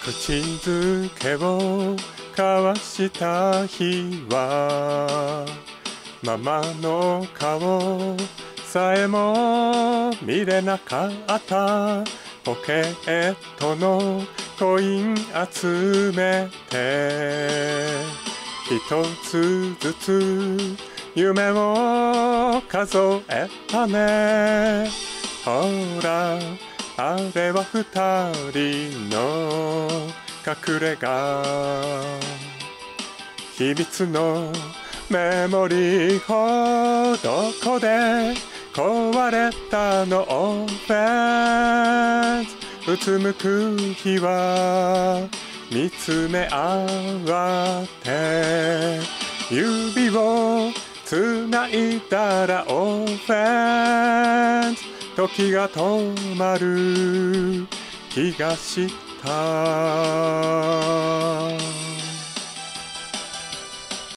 口づけを交わした日はママの顔さえも見れなかった。ポケットのコイン集めて一つずつ夢を数えたね。ほらあれは二人の隠れ家、秘密のメモリーをどこで壊れたの。オフェンスうつむく日は見つめ合って指をつないだらオフェンス時が止まる気がした。